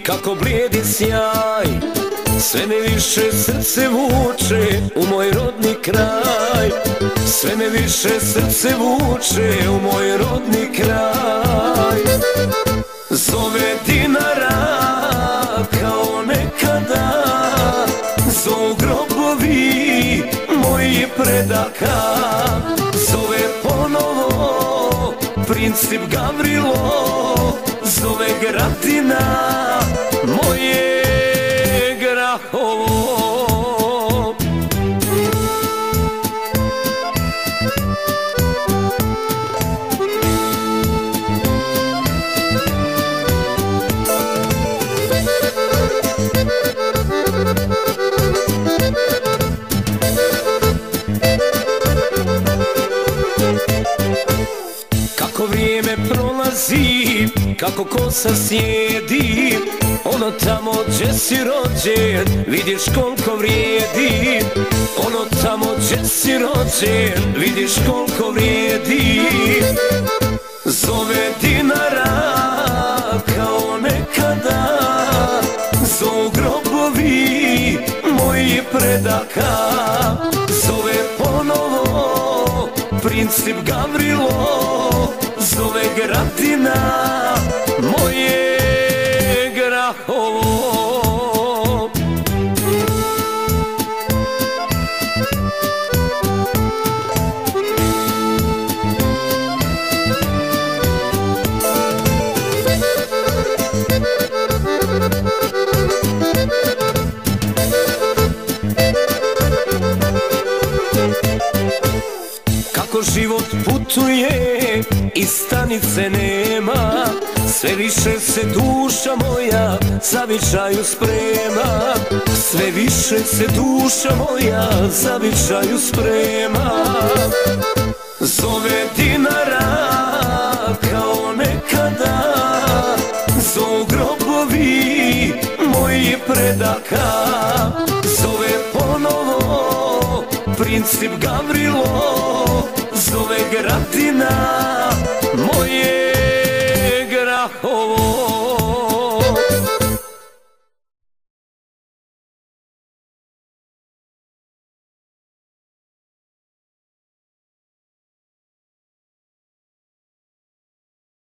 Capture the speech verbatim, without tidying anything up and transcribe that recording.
kako blijedi sjaj, sve me više srce vuče u moj rodni kraj. Sve me više srce vuče u moj rodni kraj. Zove Dinara kao nekada, zovu grobovi mojih predaka. Zove ponovo princip Gavrilo, zove Gratina moje Grahovo. Kako vrijeme prolazi, kako kosa sjedi, ono tamo gdje si rođen, vidiš koliko vrijedi. Ono tamo gdje si rođen, vidiš koliko vrijedi. Zove Dinara kao nekada, zovu grobovi mojih predaka. Zove ponovo princip Gavrilo, zove Gratina moje Grahovo. Kako život putuje i stanice nema, sve više se duša moja zavičaju sprema. Sve više se duša moja zavičaju sprema. Zove Dinara kao nekada, zovu grobovi mojih predaka. Zove ponovo princip Gavrilo, zove Gratina